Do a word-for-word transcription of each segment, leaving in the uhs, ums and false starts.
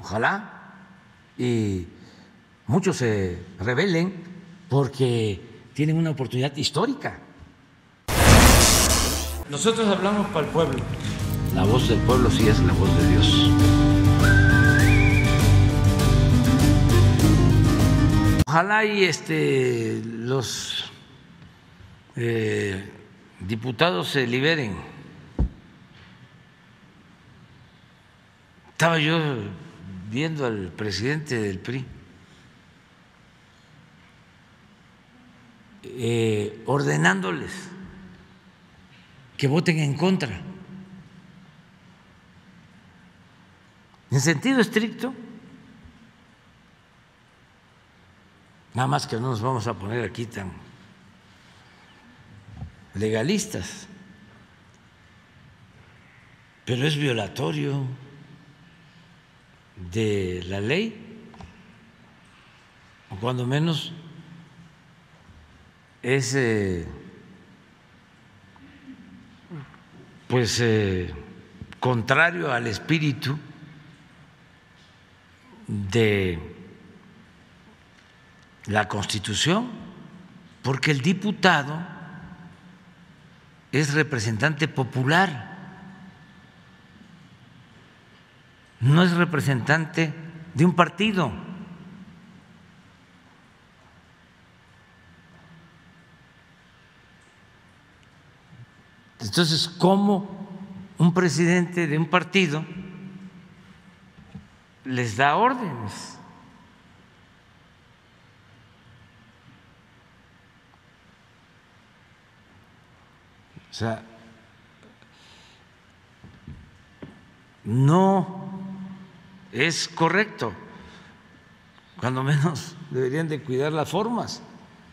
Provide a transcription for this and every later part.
Ojalá y muchos se rebelen porque tienen una oportunidad histórica. Nosotros hablamos para el pueblo. La voz del pueblo sí es la voz de Dios. Ojalá y este, los eh, diputados se liberen. Estaba yo viendo al presidente del P R I eh, ordenándoles que voten en contra. En sentido estricto, nada más que no nos vamos a poner aquí tan legalistas, pero es violatorio de la ley, o cuando menos es eh, pues eh, contrario al espíritu de la Constitución, porque el diputado es representante popular, no es representante de un partido. Entonces, ¿cómo un presidente de un partido les da órdenes? O sea, no es correcto, cuando menos deberían de cuidar las formas,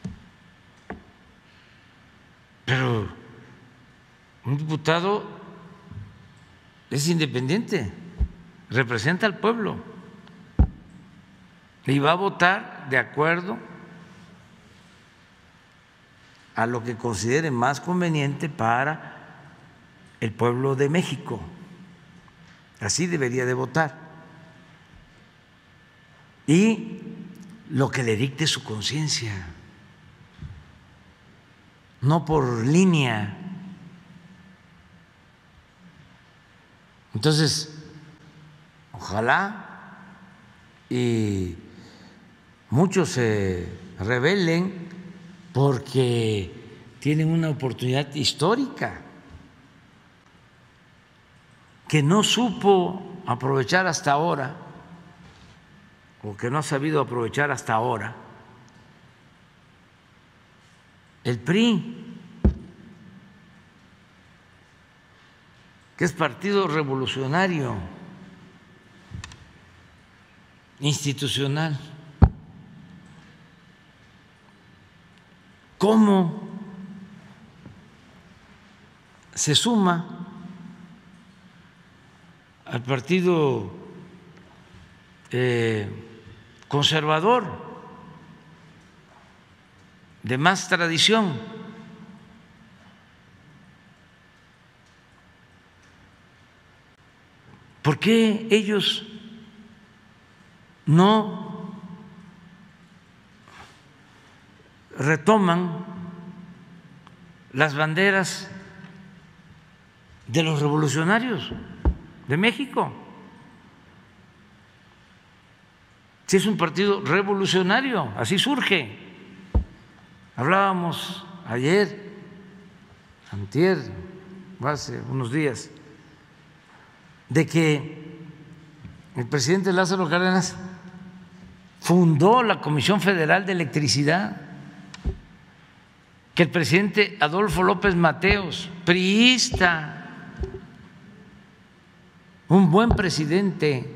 pero un diputado es independiente, representa al pueblo y va a votar de acuerdo a lo que considere más conveniente para el pueblo de México. Así debería de votar. Y lo que le dicte su conciencia, no por línea. Entonces, ojalá y muchos se rebelen porque tienen una oportunidad histórica que no supo aprovechar hasta ahora, o que no ha sabido aprovechar hasta ahora el P R I, que es Partido Revolucionario Institucional. ¿Cómo se suma al Partido eh, Conservador de más tradición? ¿Por qué ellos no retoman las banderas de los revolucionarios de México? Si es un partido revolucionario, así surge. Hablábamos ayer, antier, hace unos días, de que el presidente Lázaro Cárdenas fundó la Comisión Federal de Electricidad, que el presidente Adolfo López Mateos, priista, un buen presidente,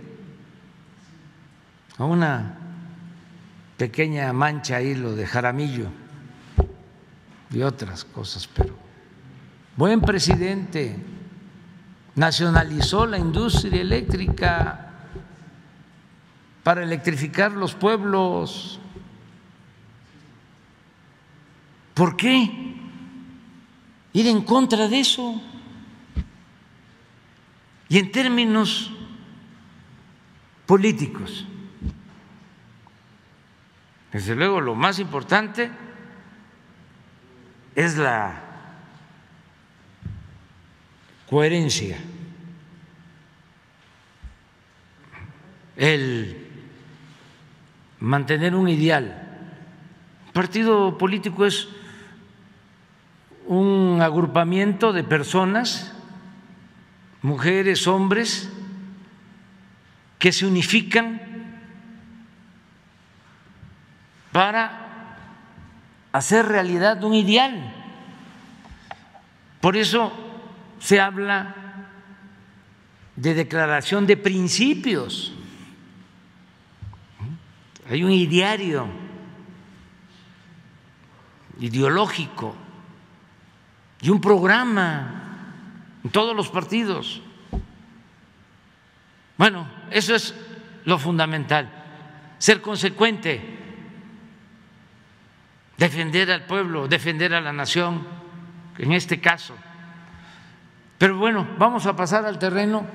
a una pequeña mancha ahí lo de Jaramillo y otras cosas, pero buen presidente, nacionalizó la industria eléctrica para electrificar los pueblos. ¿Por qué ir en contra de eso? Y en términos políticos. Desde luego, lo más importante es la coherencia, el mantener un ideal. Un partido político es un agrupamiento de personas, mujeres, hombres, que se unifican para hacer realidad un ideal. Por eso se habla de declaración de principios. Hay un ideario ideológico y un programa en todos los partidos. Bueno, eso es lo fundamental, ser consecuente, defender al pueblo, defender a la nación, en este caso. Pero bueno, vamos a pasar al terreno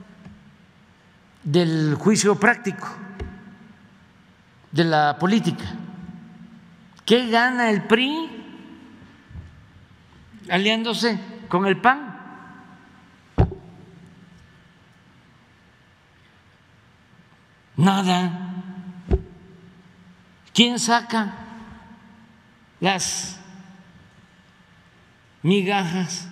del juicio práctico, de la política. ¿Qué gana el P R I aliándose con el P A N? Nada. ¿Quién saca las migajas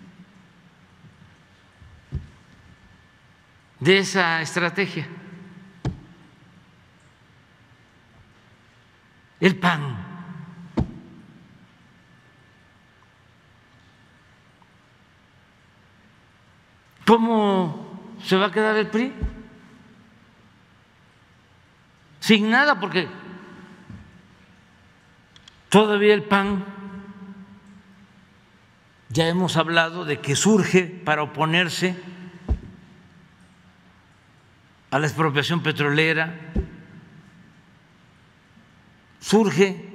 de esa estrategia? El P A N. ¿Cómo se va a quedar el P R I? Sin nada, porque todavía el P A N, ya hemos hablado de que surge para oponerse a la expropiación petrolera, surge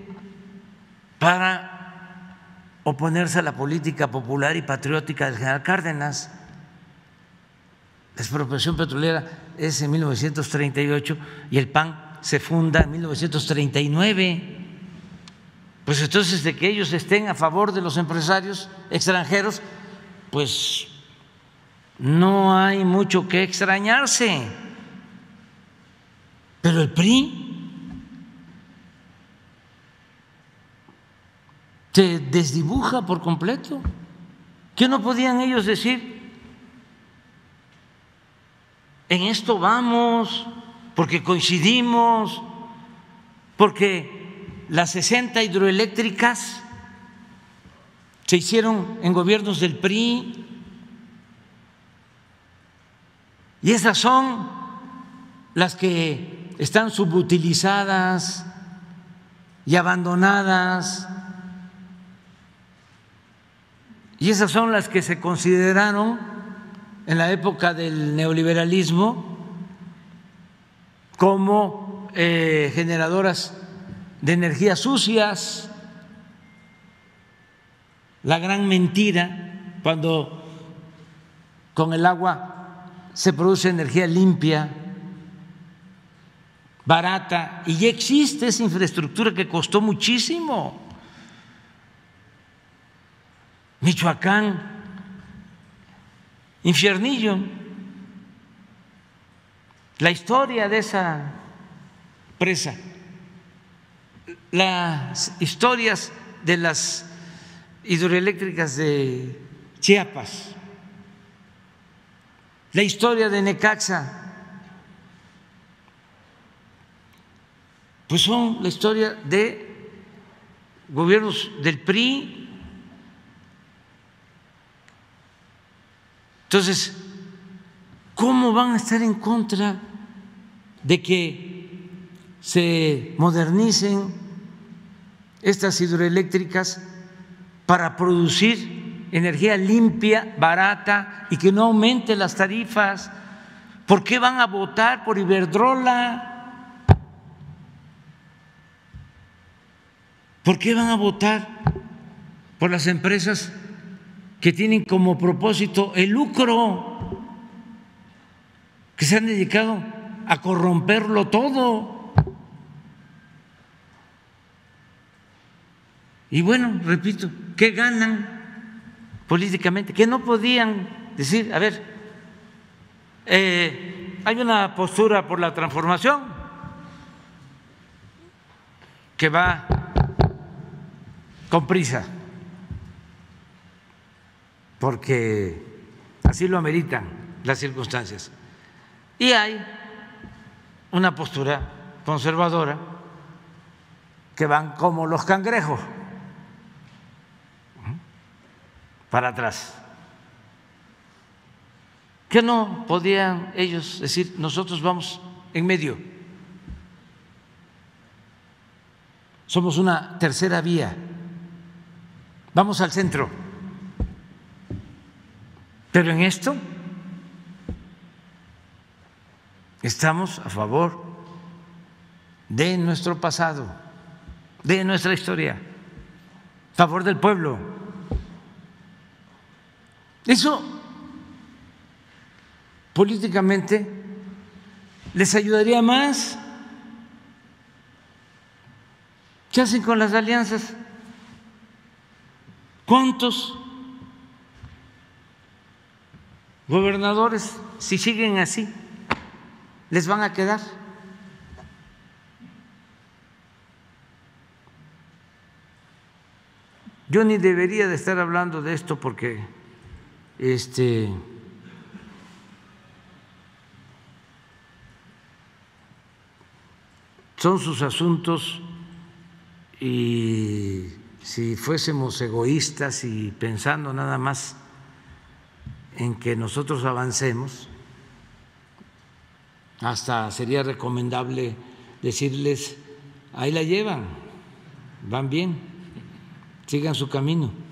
para oponerse a la política popular y patriótica del general Cárdenas. La expropiación petrolera es en mil novecientos treinta y ocho y el P A N se funda en mil novecientos treinta y nueve. Pues entonces, de que ellos estén a favor de los empresarios extranjeros, pues no hay mucho que extrañarse. Pero el P R I se desdibuja por completo. ¿Qué no podían ellos decir? En esto vamos, porque coincidimos, porque las sesenta hidroeléctricas se hicieron en gobiernos del P R I y esas son las que están subutilizadas y abandonadas, y esas son las que se consideraron en la época del neoliberalismo como eh, generadoras de energías sucias. La gran mentira, cuando con el agua se produce energía limpia, barata, y ya existe esa infraestructura que costó muchísimo. Michoacán, Infiernillo, la historia de esa presa, las historias de las hidroeléctricas de Chiapas, la historia de Necaxa, pues son la historia de gobiernos del P R I. Entonces, ¿cómo van a estar en contra de que se modernicen estas hidroeléctricas para producir energía limpia, barata y que no aumente las tarifas? ¿Por qué van a votar por Iberdrola? ¿Por qué van a votar por las empresas que tienen como propósito el lucro, que se han dedicado a corromperlo todo. Y bueno, repito, ¿qué ganan políticamente? Que no podían decir, a ver, eh, hay una postura por la transformación que va con prisa, porque así lo ameritan las circunstancias. Y hay una postura conservadora que van como los cangrejos, para atrás. ¿Qué no podían ellos decir? Nosotros vamos en medio, somos una tercera vía, vamos al centro. Pero en esto estamos a favor de nuestro pasado, de nuestra historia, a favor del pueblo. Eso políticamente les ayudaría más. ¿Qué hacen con las alianzas? ¿Cuántos gobernadores, si siguen así, les van a quedar? Yo ni debería de estar hablando de esto porque este son sus asuntos, y si fuésemos egoístas y pensando nada más en que nosotros avancemos, hasta sería recomendable decirles, ahí la llevan, van bien, sigan su camino.